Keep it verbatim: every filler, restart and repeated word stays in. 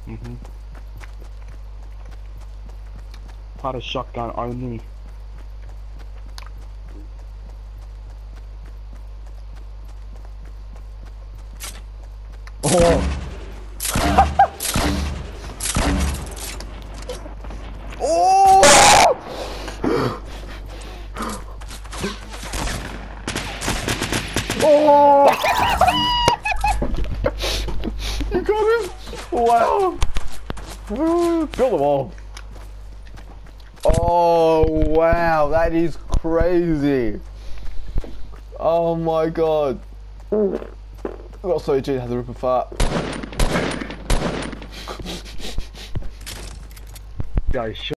Mm-hmm. Had a shotgun only. Oh! Oh! Oh! You got him! Wow! Build them all. Oh wow, that is crazy. Oh my god. I got so Gene had the rip apart. Guys,